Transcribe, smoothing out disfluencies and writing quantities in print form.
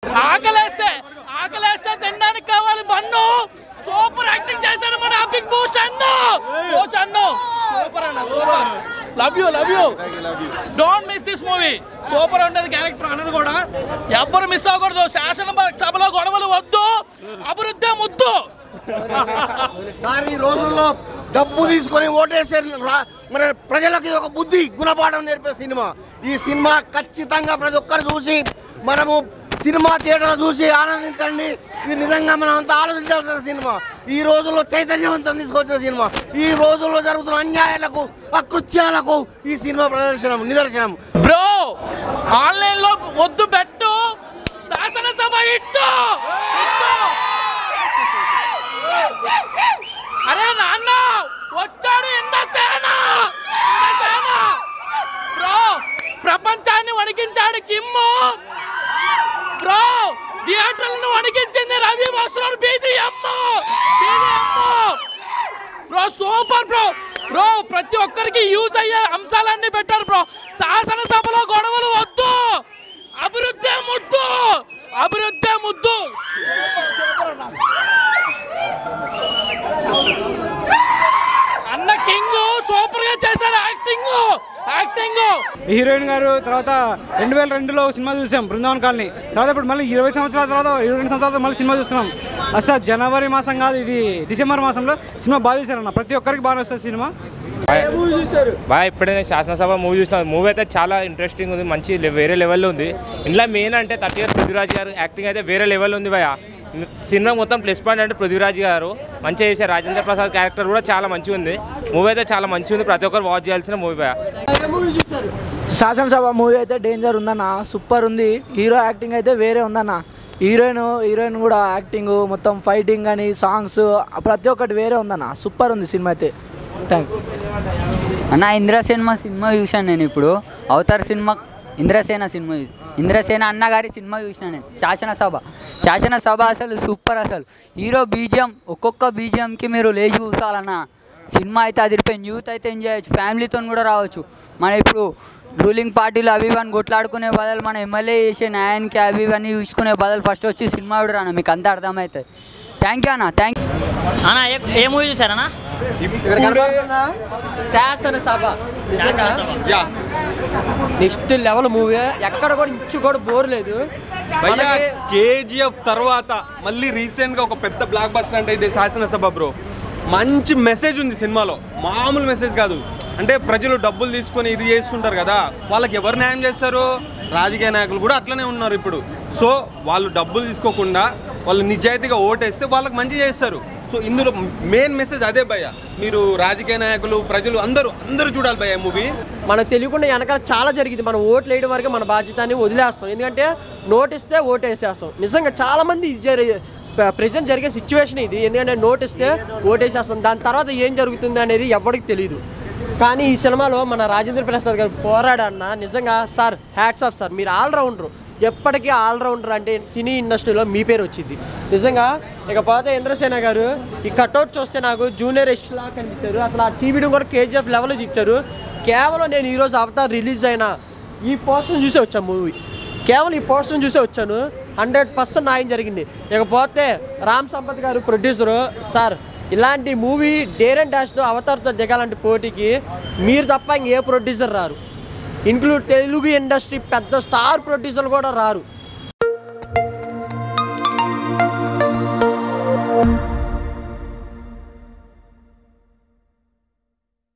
ఆకలేస్తే తినడానికి కావాలి బన్ను. సూపర్ యాక్టింగ్ చేశాడు మన బిగ్ బూస్ట్ అన్ను. సూపర్ అన్న, super. Love you. Don't miss this movie. Super ఉంటుంది క్యారెక్టర్ అన్నది కూడా. ఎవ్వరు మిస్ అవ్వకూడదు. శాసన సభలో గొడవలు వద్దు, అభివృద్ధి ముద్దు. ఈ రోజుల్లో డబ్బు తీసుకొని ఓటేసే మన ప్రజలకు ఒక బుద్ధి గుణపాఠం నేర్పే సినిమా. ఈ సినిమా ఖచ్చితంగా ప్రతి ఒక్కరు చూసి మనము సినిమా థియేటర్లో చూసి ఆనందించండి. ఇది నిజంగా మనం అంతా ఆలోచించాల్సిన సినిమా. ఈ రోజుల్లో చైతన్యవంతం తీసుకొచ్చిన సినిమా. ఈ రోజుల్లో జరుగుతున్న అన్యాయాలకు, అకృత్యాలకు ఈ సినిమా నిదర్శనం. బ్రో ఆన్లైన్ లో వద్దు పెట్టు. శాసనసభ ఇట్టు. అరే నాన్న వచ్చాడు ఇంద్రసేన. బ్రో ప్రపంచాన్ని వణికించాడు కిమ్ము. బ్రో థియేటర్లను వణికించింది రవి వస్త్రాలు బీజిఎం. బ్రో సూపర్ బ్రో ప్రతి ఒక్కరికి యూజ్ అయ్యే అంశాలన్నీ పెట్టారు బ్రో. శాసనసభలో గొడవలు వద్దు, అభివృద్ధి ముద్దు. అన్న కింగ్ సూపర్ గా చేశాడు యాక్టింగ్. హీరోయిన్ గారు తర్వాత 2002లో సినిమా చూసాం బృందావన్ కాలనీ. తర్వాత ఇప్పుడు మళ్ళీ 20 సంవత్సరాల తర్వాత 22 సంవత్సరాల తర్వాత మళ్ళీ సినిమా చూస్తున్నాం. అసలు జనవరి మాసం కాదు, ఇది డిసెంబర్ మాసంలో సినిమా బాగా చూసారన్న. ప్రతి ఒక్కరికి బాగా వస్తుంది సినిమా. బాగా ఇప్పుడే శాసనసభ మూవీ చూసిన. మూవీ అయితే చాలా ఇంట్రెస్టింగ్ ఉంది, మంచి వేరే లెవెల్లో ఉంది. ఇంట్లో మెయిన్ అంటే 30 ఇయర్స్ పృథ్వీరాజ్ గారు యాక్టింగ్ అయితే వేరే లెవెల్ ఉంది భయ. సినిమా మొత్తం ప్లస్ పాయింట్ అంటే పృథ్వీరాజ్ గారు మంచిగా చేశారు. రాజేంద్ర ప్రసాద్ క్యారెక్టర్ కూడా చాలా మంచిగా ఉంది. మూవీ అయితే చాలా మంచిగా ఉంది, ప్రతి ఒక్కరు వాచ్ చేయాల్సిన మూవీ భయ. శాసనసభ మూవీ అయితే డేంజర్ ఉందన్న, సూపర్ ఉంది. హీరో యాక్టింగ్ అయితే వేరే ఉందన్న. హీరోయిన్ కూడా యాక్టింగ్ మొత్తం ఫైటింగ్ అని సాంగ్స్ ప్రతి ఒక్కటి వేరే ఉందన్న. సూపర్ ఉంది సినిమా అయితే. థ్యాంక్ యూ అన్న. సినిమా చూశాను నేను ఇప్పుడు. అవతార్ సినిమా ఇంద్రసేన అన్నగారి సినిమా చూసినా నేను. శాసనసభ అసలు సూపర్. అసలు హీరో బీజిఎం, ఒక్కొక్క బీజిఎంకి మీరు లేచి కూర్చోాలన్న. సినిమా అయితే అదిరిపోయింది. యూత్ అయితే ఎంజాయ్ చేయొచ్చు, ఫ్యామిలీతో కూడా రావచ్చు. మన ఇప్పుడు రూలింగ్ పార్టీలు అవి ఇవన్నీ కొట్లాడుకునే బదులు మన ఎమ్మెల్యే చేసే న్యాయానికి అవి ఇవన్నీ చూసుకునే బదులు ఫస్ట్ వచ్చి సినిమా కూడా రాను, మీకు అంతా అర్థమవుతుంది. థ్యాంక్ యూ అన్న. థ్యాంక్ యూ అన్న. ఏ మూవీ చూసారన్నా? శాసనసభ నెక్స్ట్ లెవెల్ మూవీ. ఎక్కడ కూడా ఇంచు కూడా బోర్ లేదు. కేజీఎఫ్ తర్వాత మళ్ళీ రీసెంట్గా ఒక పెద్ద బ్లాక్ బస్టర్ అంటే ఇది శాసనసభ బ్రో. మంచి మెసేజ్ ఉంది సినిమాలో, మామూలు మెసేజ్ కాదు. అంటే ప్రజలు డబ్బులు తీసుకొని ఇది చేస్తుంటారు కదా, వాళ్ళకి ఎవరు న్యాయం చేస్తారు? రాజకీయ నాయకులు కూడా అట్లనే ఉన్నారు ఇప్పుడు. సో వాళ్ళు డబ్బులు తీసుకోకుండా వాళ్ళు నిజాయితీగా ఓటేస్తే వాళ్ళకి మంచి చేస్తారు. సో ఇందులో మెయిన్ మెసేజ్ అదే భయ్య. మీరు రాజకీయ నాయకులు, ప్రజలు అందరూ చూడాలి భయ్య మూవీ. మనకు తెలియకుండా వెనకాల చాలా జరిగింది. మనం ఓట్లు వేయడం వరకు మన బాధ్యతని వదిలేస్తాం, ఎందుకంటే నోటిస్తే ఓటు వేసేస్తాం. నిజంగా చాలామంది ప్రెజెంట్ జరిగే సిచ్యువేషన్ ఇది. ఎందుకంటే నోటిస్తే ఓటేసేస్తాం, దాని తర్వాత ఏం జరుగుతుంది అనేది ఎవరికి తెలియదు. కానీ ఈ సినిమాలో మన రాజేంద్ర ప్రసాద్ గారు పోరాడన్న. నిజంగా సార్ హ్యాట్స్ ఆఫ్ సార్. మీరు ఆల్రౌండరు, ఎప్పటికీ ఆల్రౌండర్. అంటే సినీ ఇండస్ట్రీలో మీ పేరు వచ్చింది నిజంగా. ఇకపోతే ఇంద్రసేన గారు ఈ కట్అవుట్ చూస్తే నాకు జూనియర్ ఎస్లా కనిపించారు. అసలు ఆ చీవిడం కూడా కేజీఎఫ్ లెవెల్లో ఇచ్చారు. కేవలం నేను ఈరోజు అవతార్ రిలీజ్ అయిన ఈ పోస్టర్ని చూసే వచ్చాను మూవీ. కేవలం ఈ పోస్టర్ని చూసే వచ్చాను. 100% న్యాయం జరిగింది. ఇకపోతే రామ్ సంపత్ గారు ప్రొడ్యూసరు. సార్ ఇలాంటి మూవీ డేర్ అండ్ డాష్తో అవతార్తో దిగాలంటే పోటీకి మీరు తప్ప ఇంకే ప్రొడ్యూసర్ రారు. ఇంక్లూడ్ తెలుగు ఇండస్ట్రీ పెద్ద స్టార్ ప్రొడ్యూసర్లు కూడా రారు.